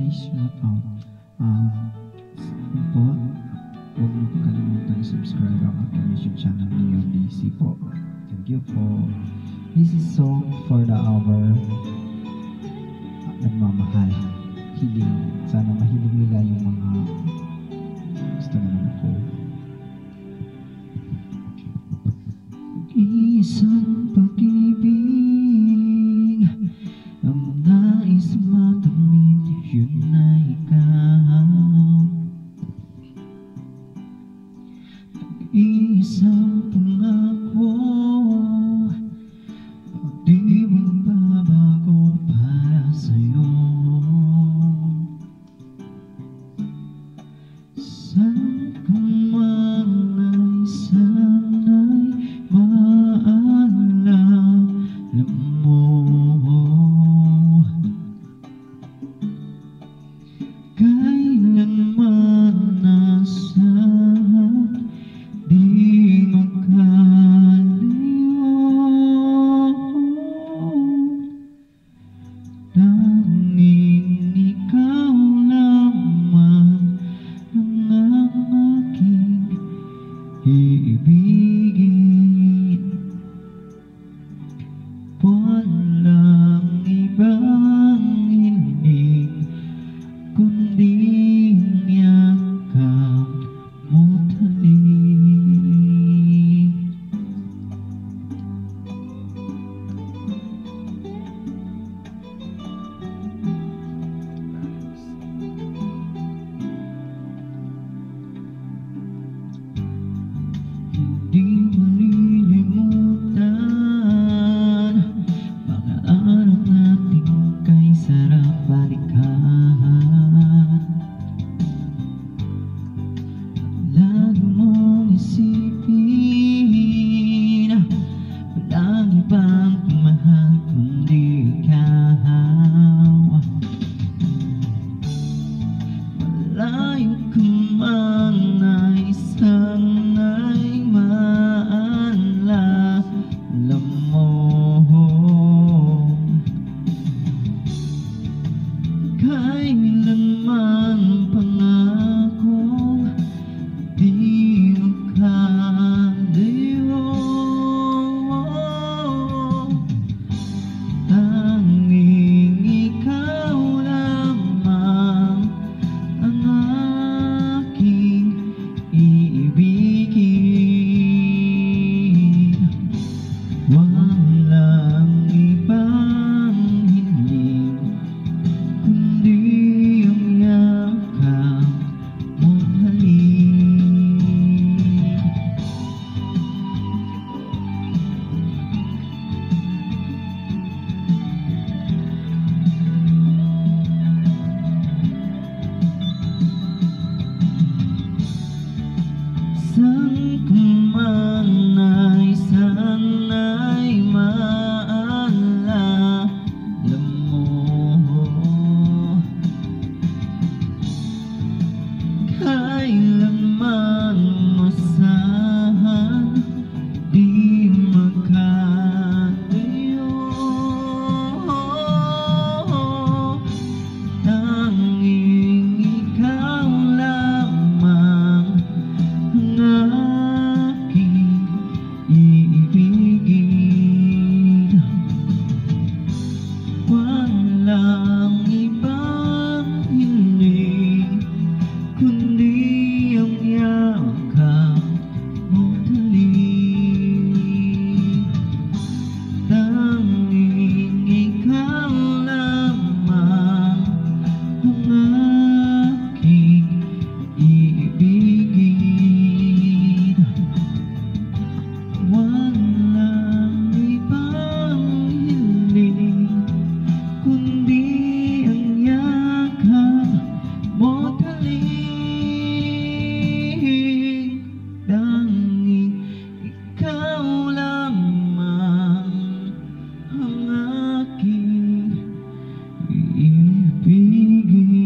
shout out. Po, huwag mo po kalimutan subscribe ang aking YouTube channel ni DC po. Thank you po. This is song for the hour. Nagmamahal. Hiling. Sana mahilig nila yung mga gusto naman ako. Isang pag-ibig ang nais matamit, yun na ikaw. Isang pangako, di magbabago para sa'yo. Saan ka man ay sana'y maalala mo. Kailanman nasaan di magkalayo. Tanging ikaw lamang ang aking iibigin. Walang ibang hiling kundi ang yakap mo't halik. Hindi malilimutan mga araw nating kay sarap balikan. Lagi mong isipin, walang ibang mahal kundi ikaw. Malayo ka man ay sana'y maalala mo. Kailanman pangakong di magkalayo. Tanging ikaw lamang ang aking iibigin. Walang ibang hiling kundi ang yakap mo't halik. Saan ka man ay sana'y maalala mo. Kailanman masahan di magkalayo. Tanging ikaw lamang ang aking iibigin. Walang ibang hiling kundi ang yakap mo't halik. Tanging ikaw lamang ang aking iibigin. Walang ibang hiling kundi ang yakap mo't halik. Tanging ikaw lamang ang aking iibigin.